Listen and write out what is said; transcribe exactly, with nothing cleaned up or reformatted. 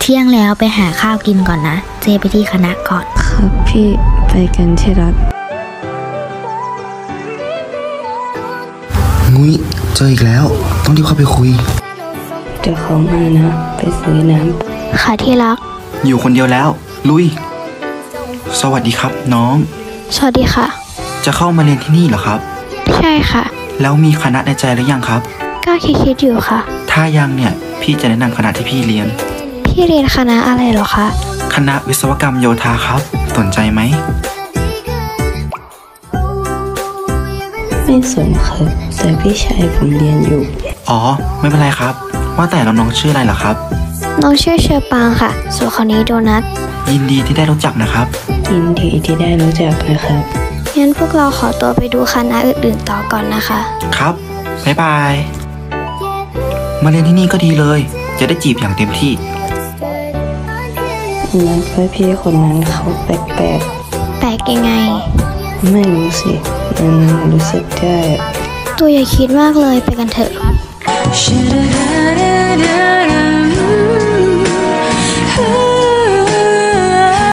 ที่ยงแล้วไปหาข้าวกินก่อนนะเจไปที่คณะก่อนครับพี่ไปกันที่รักงุ้ยเจออีกแล้วต้องรีบเข้าไปคุยเดี๋ยวเขามานะไปซื้อน้ำค่ะที่รักอยู่คนเดียวแล้วลุยสวัสดีครับน้องสวัสดีค่ะจะเข้ามาเรียนที่นี่เหรอครับใช่ค่ะแล้วมีคณะในใจหรือยังครับก็คิดๆอยู่ค่ะถ้ายังเนี่ยพี่จะแนะนำคณะที่พี่เรียนพี่เรียนคณะอะไรเหรอคะคณะวิศวกรรมโยธาครับสนใจไหมไม่สนครับแต่พี่ชายผมเรียนอยู่อ๋อไม่เป็นไรครับว่าแต่น้องๆชื่ออะไรเหรอครับน้องชื่อเชอปางค่ะส่วนคนนี้โดนัทยินดีที่ได้รู้จักนะครับยินดีที่ได้รู้จักนะครับงั้นพวกเราขอตัวไปดูคณะอื่นๆต่อก่อนนะคะครับบ๊ายบายมาเรียนที่นี่ก็ดีเลยจะได้จีบอย่างเต็มที่นักพี่คนนั้นเขาแปลกแปลกแปลกยังไงไม่รู้สิมันรู้สึกได้ตัวอย่าคิดมากเลยไปกันเถอะ